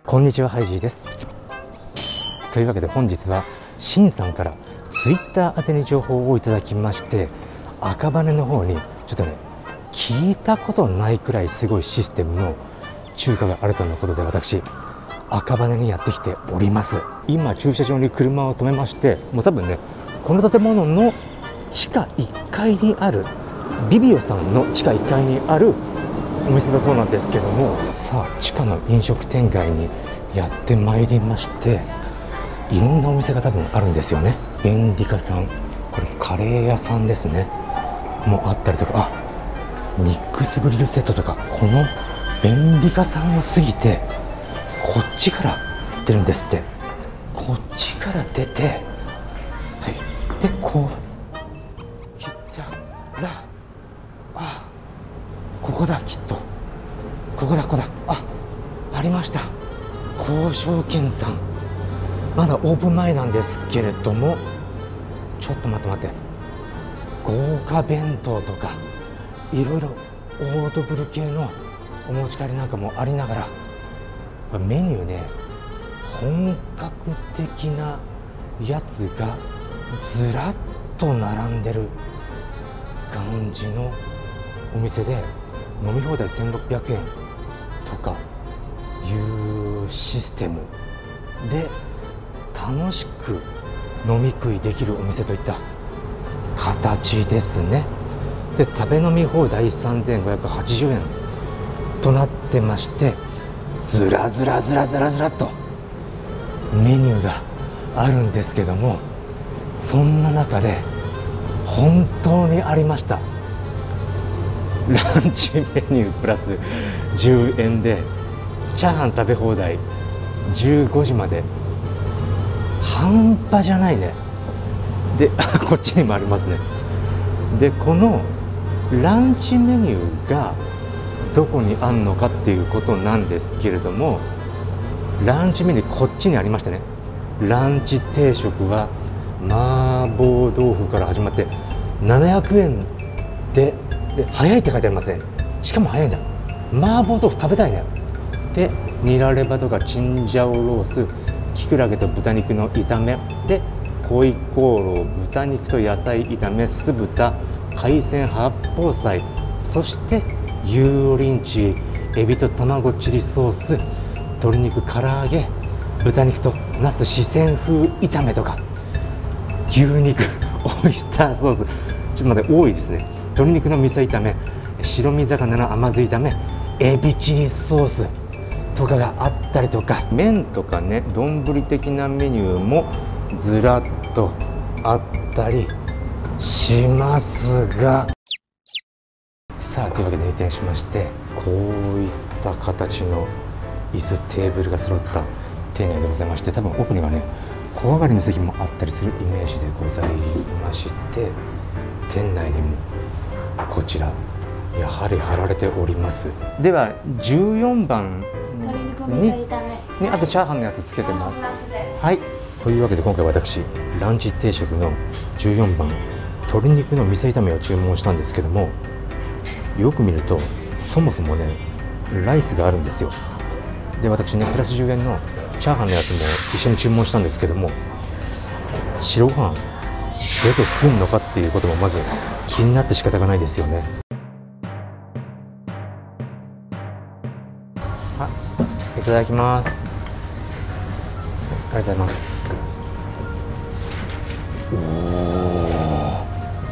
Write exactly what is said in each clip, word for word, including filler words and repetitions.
こんにちは、ハイジーです。というわけで本日はシンさんからツイッター宛てに情報をいただきまして、赤羽の方にちょっとね聞いたことないくらいすごいシステムの中華があるとのことで、私赤羽にやってきております。今駐車場に車を止めまして、もう多分ねこの建物の地下いっかいにあるビビオさんの地下いっかいにあるお店だそうなんですけども、さあ地下の飲食店街にやってまいりまして、いろんなお店が多分あるんですよね。便利家さん、これカレー屋さんですねもあったりとか、あミックスグリルセットとか、この便利家さんを過ぎてこっちから出るんですって。こっちから出て、はい、でこう来たら、あここだ、きっとここだ、ここだ、あありました、交渉券さん。まだオープン前なんですけれども、ちょっと待って待って、豪華弁当とかいろいろオードブル系のお持ち帰りなんかもありながら、メニューね本格的なやつがずらっと並んでる感じのお店で、飲み放題せんろっぴゃくえんとかいうシステムで楽しく飲み食いできるお店といった形ですね。で食べ飲み放題さんぜんごひゃくはちじゅうえんとなってまして、ずらずらずらずらずらっとメニューがあるんですけども、そんな中で本当にありました、ランチメニュープラスじゅうえんでチャーハン食べ放題じゅうごじまで。半端じゃないね。でこっちにもありますね。でこのランチメニューがどこにあんのかっていうことなんですけれども、ランチメニューこっちにありましたね。ランチ定食は麻婆豆腐から始まってななひゃくえんで、で早いって書いてありますね。しかも早いんだ、麻婆豆腐食べたいね。でニラレバとかチンジャオロース、キクラゲと豚肉の炒めで、ホイコーロー、豚肉と野菜炒め、酢豚、海鮮八宝菜、そしてユーロリンチ、エビと卵チリソース、鶏肉唐揚げ、豚肉とナス四川風炒めとか、牛肉オイスターソース、ちょっと待って多いですね。鶏肉の味噌炒め、白身魚の甘酢炒め、エビチリソースとかがあったりとか、麺とかね丼的なメニューもずらっとあったりしますが、さあというわけで入店しまして、こういった形の椅子テーブルが揃った店内でございまして、多分奥にはね小上がりの席もあったりするイメージでございまして、店内にもこちらやはり貼られております。ではじゅうよんばんに、ね、あとチャーハンのやつつけてもはい。というわけで今回私ランチ定食のじゅうよんばん鶏肉の味噌炒めを注文したんですけども、よく見るとそもそもねライスがあるんですよ。で私ねプラスじゅうえんのチャーハンのやつも一緒に注文したんですけども、白ご飯出てくんのかっていうこともまず気になって仕方がないですよね。あ、いただきます。ありがとうございます。おお、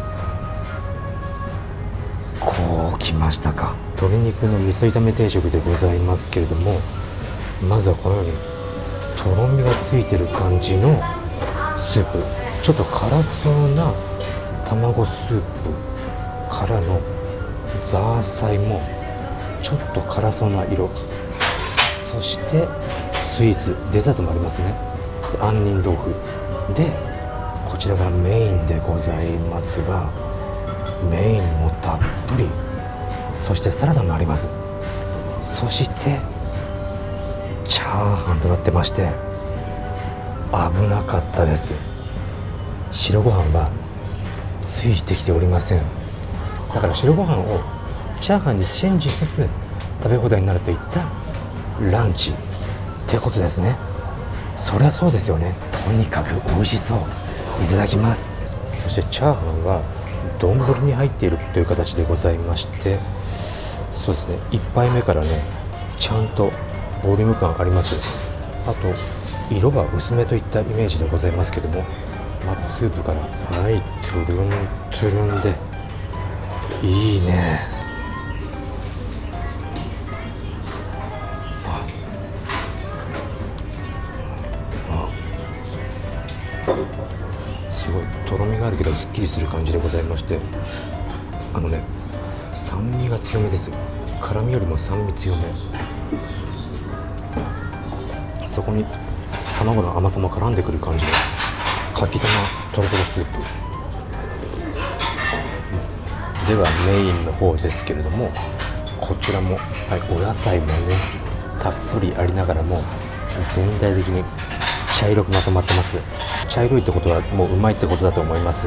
こうきましたか。鶏肉の味噌炒め定食でございますけれども、まずはこのようにとろみがついてる感じのスープ、ちょっと辛そうな卵スープからのザーサイもちょっと辛そうな色、そしてスイーツデザートもありますね。杏仁豆腐で、こちらがメインでございますが、メインもたっぷり、そしてサラダもあります。そしてチャーハンとなってまして、危なかったです。白ご飯はついてきておりません。だから白ご飯をチャーハンにチェンジしつつ食べ放題になるといったランチってことですね。そりゃそうですよね。とにかく美味しそう。いただきます。そしてチャーハンは丼に入っているという形でございまして、そうですね、いっぱいめからねちゃんとボリューム感あります。あと色が薄めといったイメージでございますけども、まずスープから、はい、トゥルントゥルンでいいね。すごいとろみがあるけどすっきりする感じでございまして、あのね酸味が強めです。辛みよりも酸味強め、そこに卵の甘さも絡んでくる感じのかきたまとろとろスープではメインの方ですけれども、こちらも、はい、お野菜もねたっぷりありながらも全体的に茶色くまとまってます。茶色いってことはもううまいってことだと思います。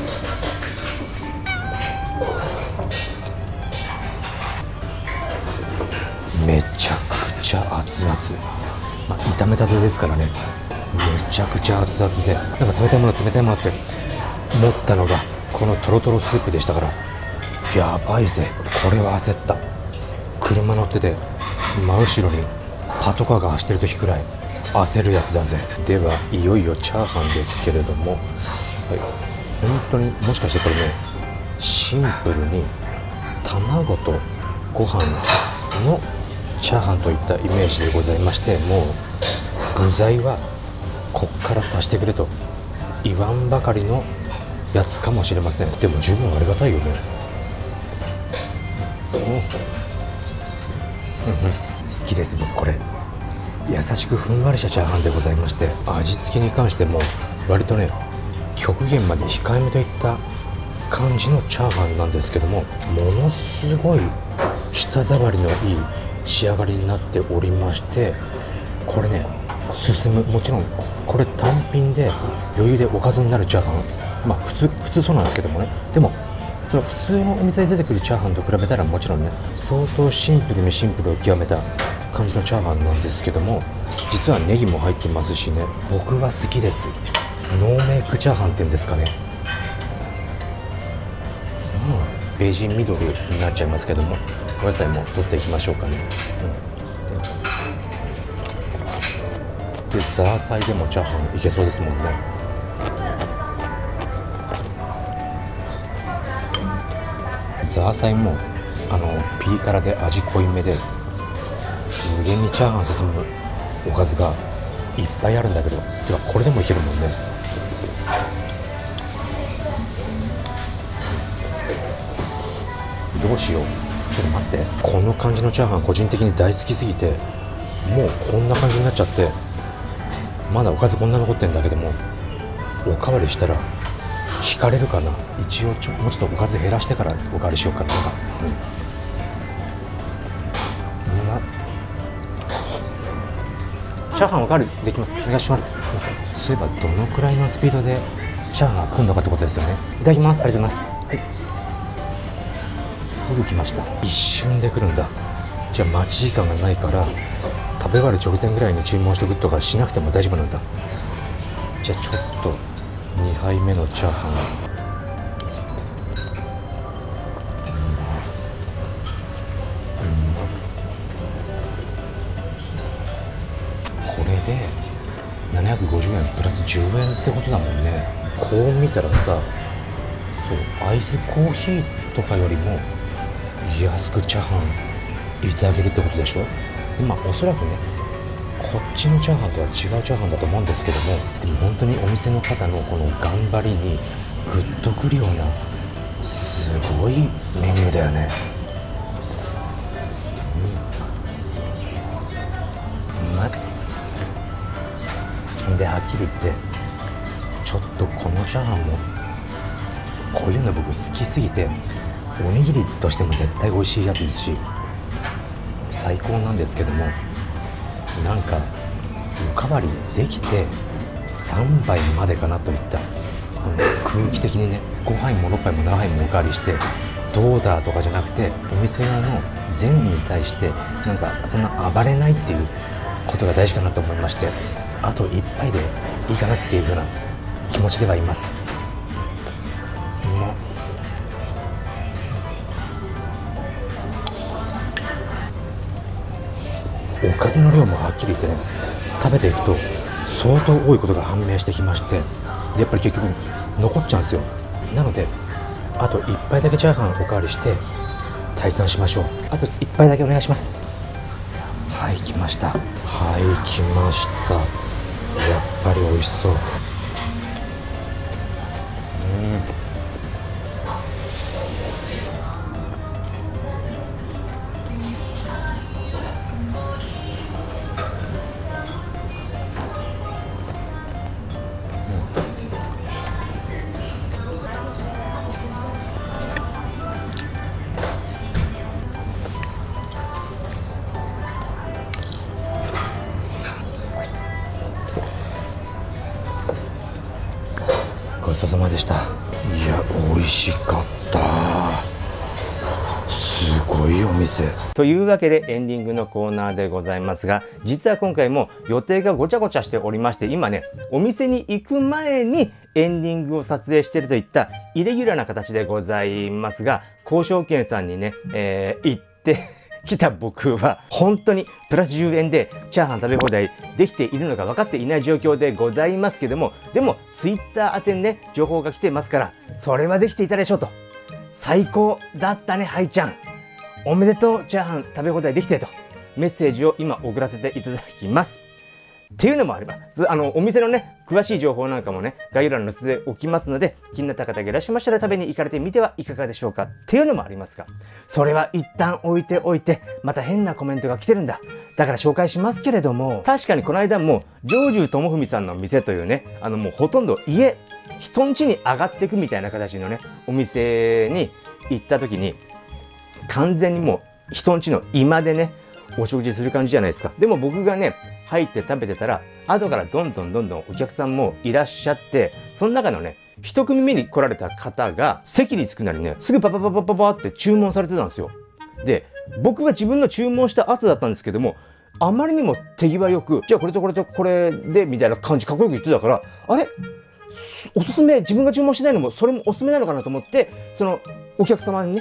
めちゃくちゃ熱々、まあ、炒めたてですからね、めちゃくちゃ熱々で、なんか冷たいもの冷たいものって思ったのがこのトロトロスープでしたから、やばいぜ、これは焦った。車乗ってて真後ろにパトカーが走ってる時くらい焦るやつだぜ。ではいよいよチャーハンですけれども、はい、本当にもしかしてこれねシンプルに卵とご飯のチャーハンといったイメージでございまして、もう具材はこっから足してくれと言わんばかりのやつかもしれません。でも十分ありがたいよね。うん、うん、好きです僕これ。優しくふんわりしたチャーハンでございまして、味付けに関しても割とね極限まで控えめといった感じのチャーハンなんですけども、ものすごい舌触りのいい仕上がりになっておりまして、これね進む。もちろんこれ単品で余裕でおかずになるチャーハン、まあ普通普通そうなんですけどもね、でもその普通のお店で出てくるチャーハンと比べたらもちろんね相当シンプルにシンプルを極めた感じのチャーハンなんですけども、実はネギも入ってますしね、僕は好きです。ノーメイクチャーハンっていうんですかね、うん、ベージン緑になっちゃいますけども、お野菜も取っていきましょうかね、うん、でザーサイでもチャーハンいけそうですもんね。ザーサイもあのピリ辛で味濃いめで無限にチャーハン進むおかずがいっぱいあるんだけど、てかこれでもいけるもんね。どうしよう、ちょっと待って、この感じのチャーハン個人的に大好きすぎて、もうこんな感じになっちゃって、まだおかずこんな残ってんだけども、おかわりしたら引かれるかな。一応ちょもうちょっとおかず減らしてからおかわりしようかな。なんか、うんチャーハンおかわりできます。お願いします。そういえばどのくらいのスピードでチャーハンが来るのかってことですよね。いただきます。ありがとうございます。はい。すぐ来ました。一瞬で来るんだ。じゃあ待ち時間がないから食べ終わる直前ぐらいに注文しておくとかしなくても大丈夫なんだ。じゃあちょっとにはいめのチャーハン。これでななひゃくごじゅうえんプラスじゅうえんってことだもんね。こう見たらさ、そうアイスコーヒーとかよりも安くチャーハンいただけるってことでしょ。でまあおそらくねこっちのチャーハンとは違うチャーハンだと思うんですけども、でも本当にお店の方のこの頑張りにグッとくるようなすごいメニューだよね。うん、うまい。ではっきり言ってちょっとこのチャーハンもこういうの僕好きすぎて、おにぎりとしても絶対美味しいやつですし最高なんですけども、なんかおかわりできてさんばいまでかなといったこの空気的にね、ごはいもろっぱいもななはいもおかわりしてどうだとかじゃなくて、お店側の善意に対してなんかそんな暴れないっていうことが大事かなと思いまして、あと一杯でいいかなっていうふうな気持ちではいます。うまっ。おかずの量もはっきり言ってね、食べていくと相当多いことが判明してきまして、でやっぱり結局残っちゃうんですよ。なのであといっぱいだけチャーハンおかわりして退散しましょう。あといっぱいだけお願いします。はい、来ました。はい、来ました。やっぱり美味しそう。うん、ごちそうさまでした。いや、美味しかった。すごいお店。というわけでエンディングのコーナーでございますが、実は今回も予定がごちゃごちゃしておりまして、今ね、お店に行く前にエンディングを撮影しているといったイレギュラーな形でございますが、交渉券さんにね、えー、行って来た僕は本当にプラスじゅうえんでチャーハン食べ放題できているのか分かっていない状況でございますけども、でもツイッター宛てにね情報が来てますから、それはできていたでしょうと。最高だったねはいちゃん、おめでとう、チャーハン食べ放題できてとメッセージを今送らせていただきます。っていうのもあれば、あのお店のね詳しい情報なんかもね概要欄に載せておきますので、気になった方がいらっしゃいましたら食べに行かれてみてはいかがでしょうかっていうのもありますが、それは一旦置いておいて、また変なコメントが来てるんだ、だから紹介しますけれども、確かにこの間も常住智文さんの店というね、あのもうほとんど家人ん家に上がっていくみたいな形のねお店に行った時に、完全にもう人ん家の居間でねお食事する感じじゃないですか。でも僕がね入って食べてたら、後からどんどんどんどんお客さんもいらっしゃって、その中のね一組目に来られた方が席に着くなりね、すぐパパパパパパって注文されてたんですよ。で僕が自分の注文した後だったんですけども、あまりにも手際よく、じゃあこれとこれとこれでみたいな感じかっこよく言ってたから、あれおすすめ、自分が注文してないのもそれもおすすめなのかなと思って、そのお客様にね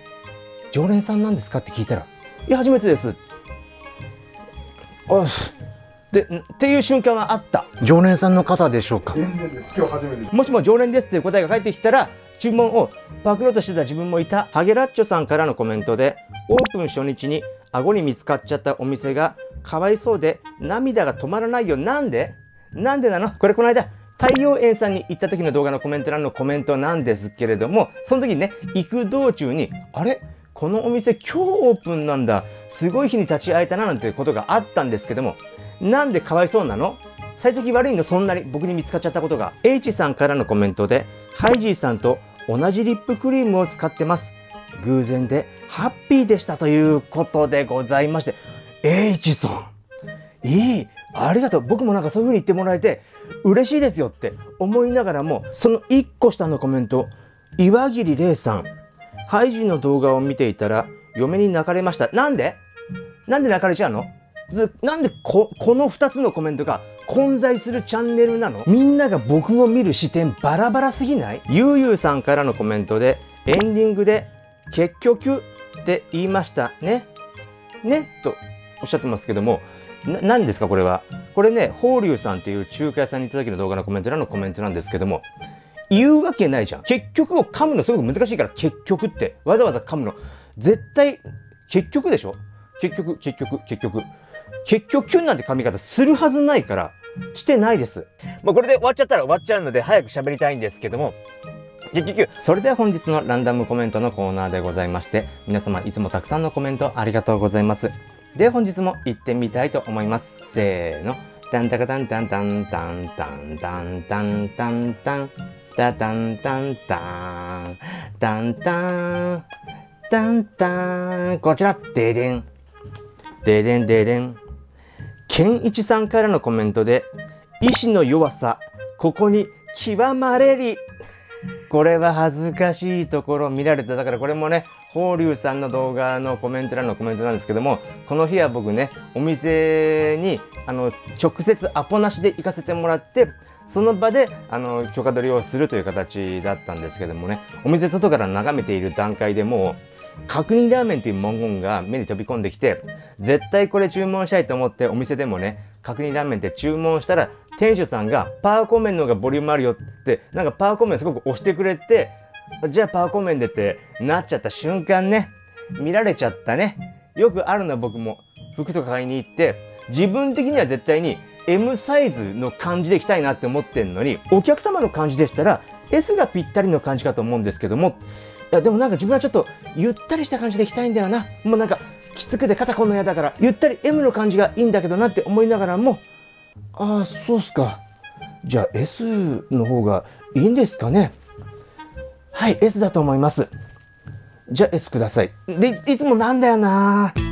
「常連さんなんですか?」って聞いたら「いや初めてです」あでっていう瞬間はあった。常連さんの方でしょうか？ 全然です。今日初めてです。 もしも常連ですっていう答えが返ってきたら、注文をパクろうとしてた自分もいた。ハゲラッチョさんからのコメントで、オープン初日に顎に見つかっちゃったお店がかわいそうで涙が止まらないよ。なんでなんでなの？これこの間太陽園さんに行った時の動画のコメント欄のコメントなんですけれども、その時にね行く道中に、あれこのお店今日オープンなんだ、すごい日に立ち会えたななんてことがあったんですけども、なんでかわいそうなの？幸先悪いの？そんなに僕に見つかっちゃったことが。H さんからのコメントで、ハイジーさんと同じリップクリームを使ってます。偶然でハッピーでしたということでございまして、H さんいい、ありがとう。僕もなんかそういう風に言ってもらえて嬉しいですよって思いながらも、そのいっこ下のコメント、岩切玲さん、ハイジーの動画を見ていたら嫁に泣かれました。なんでなんで泣かれちゃうの？なんで こ, このふたつのコメントが混在するチャンネルなの？みんなが僕を見る視点バラバラすぎない？ゆうゆうさんからのコメントで、エンディングで結局って言いましたねねとおっしゃってますけども、な何ですかこれは。これね、法隆さんっていう中華屋さんに行った時の動画のコメント欄のコメントなんですけども、言うわけないじゃん。結局を噛むのすごく難しいから、結局ってわざわざ噛むの絶対結局でしょ。結局結局結局結局なんて噛み方するはずないから、してないです。まあこれで終わっちゃったら終わっちゃうので早く喋りたいんですけども、結局それでは本日のランダムコメントのコーナーでございまして、皆様いつもたくさんのコメントありがとうございます。で本日も行ってみたいと思います。せーの、タンタカタンタンタンタンタンタンタンタンタンタタンタンタンタンタンタンタン、こちらででんででんででん、健一さんからのコメントで、意志の弱さここに極まれり。これは恥ずかしいところ見られた。だからこれもね、 法隆さんの動画のコメント欄のコメントなんですけども、この日は僕ね、お店にあの直接アポなしで行かせてもらって、その場であの許可取りをするという形だったんですけどもね、お店外から眺めている段階でもう角煮ラーメンという文言が目に飛び込んできて、絶対これ注文したいと思ってお店でもね、角煮ラーメンって注文したら、店主さんがパーコ麺の方がボリュームあるよって、なんかパーコ麺すごく押してくれて、じゃあパーコ麺でってなっちゃった瞬間ね、見られちゃったね。よくあるのは僕も服とか買いに行って、自分的には絶対に エム サイズの感じでいきたいなって思ってんのに、お客様の感じでしたら エス がぴったりの感じかと思うんですけども、いやでもなんか自分はちょっとゆったりした感じでいきたいんだよな。もうなんかきつくて肩こんの嫌だから、ゆったり エム の感じがいいんだけどなって思いながらも、ああ、そうっすか。じゃあ エス の方がいいんですかね。はい、エス だと思います。じゃあ エス ください。で、いつもなんだよな。